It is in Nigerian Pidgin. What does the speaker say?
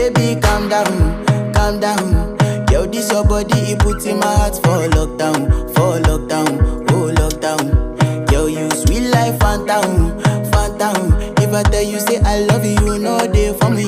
baby, calm down. Yo, this your body, it puts in my heart for lockdown, oh lockdown. Yo, you sweet life, phantom. If I tell you say I love you, no day for me.